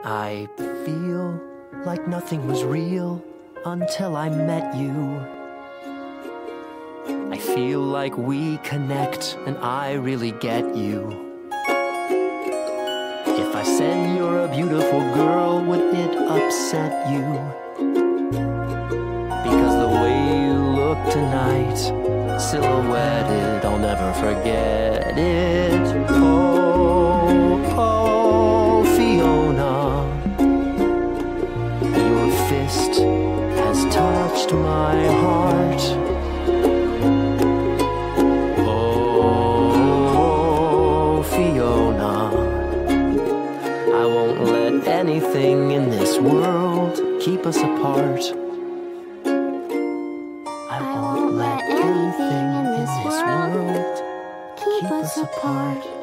I feel like nothing was real until I met you. I feel like we connect and I really get you. If I said you're a beautiful girl, would it upset you? Because the way you look tonight, silhouetted, I'll never forget it. Oh, Fiona, your fist has touched my heart. Oh, Fiona, I won't let anything in this world keep us apart. I won't let anything in this world keep us apart.